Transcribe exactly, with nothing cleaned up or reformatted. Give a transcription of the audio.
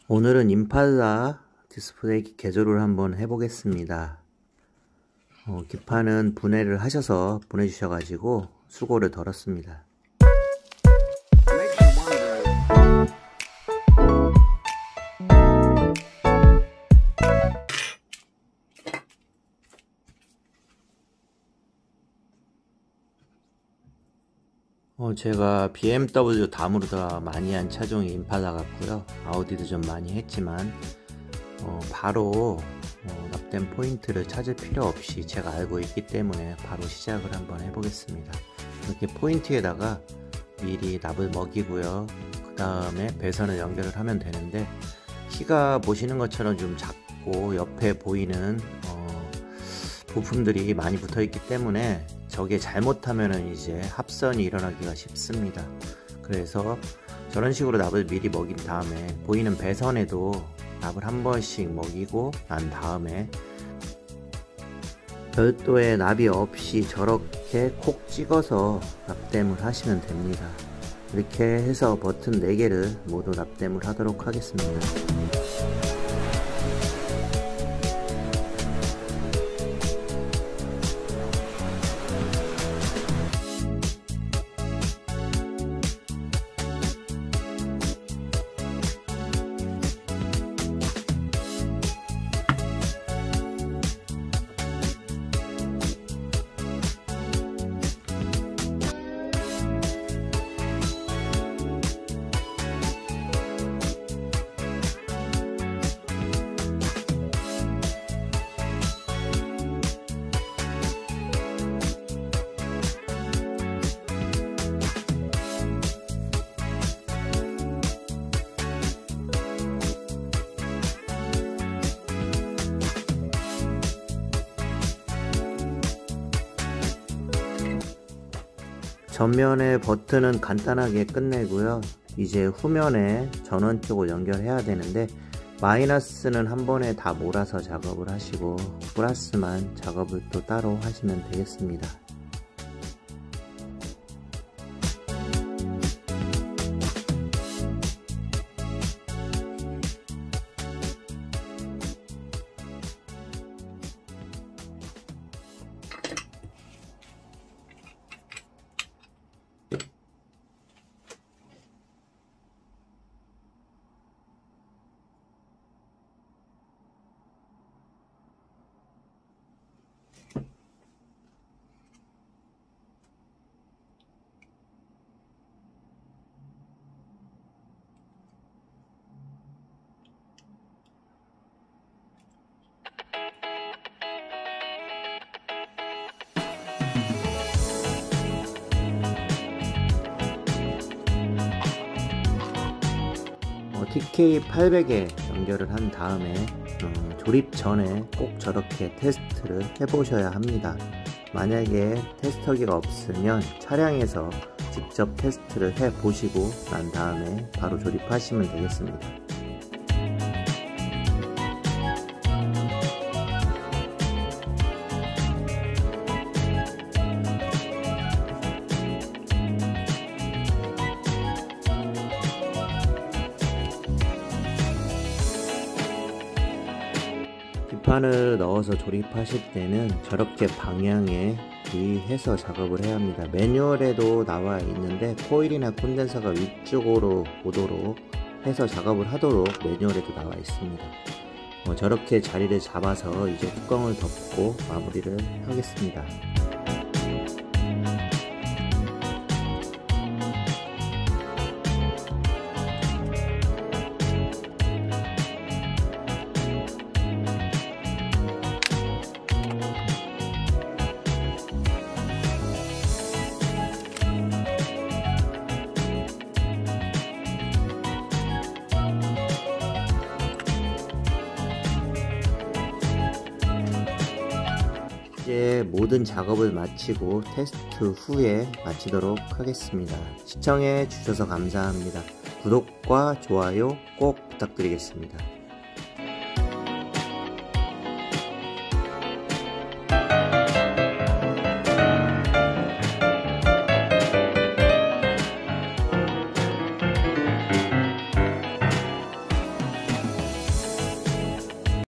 오늘은 임팔라 디스플레이 개조를 한번 해보겠습니다. 어, 기판은 분해를 하셔서 보내주셔가지고 수고를 덜었습니다. 어, 제가 비엠더블유 다음으로 더 많이 한 차종이 임팔라 같고요. 아우디도 좀 많이 했지만 어, 바로 어, 납땜 포인트를 찾을 필요 없이 제가 알고 있기 때문에 바로 시작을 한번 해보겠습니다. 이렇게 포인트에다가 미리 납을 먹이고요. 그 다음에 배선을 연결을 하면 되는데, 키가 보시는 것처럼 좀 작고 옆에 보이는 어, 부품들이 많이 붙어 있기 때문에 저게 잘못하면은 이제 합선이 일어나기가 쉽습니다. 그래서 저런 식으로 납을 미리 먹인 다음에 보이는 배선에도 납을 한 번씩 먹이고 난 다음에 별도의 납이 없이 저렇게 콕 찍어서 납땜을 하시면 됩니다. 이렇게 해서 버튼 네 개를 모두 납땜을 하도록 하겠습니다. 전면의 버튼은 간단하게 끝내고요. 이제 후면에 전원 쪽을 연결해야 되는데, 마이너스는 한 번에 다 몰아서 작업을 하시고 플러스만 작업을 또 따로 하시면 되겠습니다. 티케이 팔백에 연결을 한 다음에 어, 조립 전에 꼭 저렇게 테스트를 해 보셔야 합니다. 만약에 테스터기가 없으면 차량에서 직접 테스트를 해 보시고 난 다음에 바로 조립하시면 되겠습니다. 기판을 넣어서 조립하실 때는 저렇게 방향에 주의해서 작업을 해야 합니다. 매뉴얼에도 나와 있는데 코일이나 콘덴서가 위쪽으로 오도록 해서 작업을 하도록 매뉴얼에도 나와 있습니다. 어, 저렇게 자리를 잡아서 이제 뚜껑을 덮고 마무리를 하겠습니다. 이제 모든 작업을 마치고 테스트 후에 마치도록 하겠습니다. 시청해 주셔서 감사합니다. 구독과 좋아요 꼭 부탁드리겠습니다.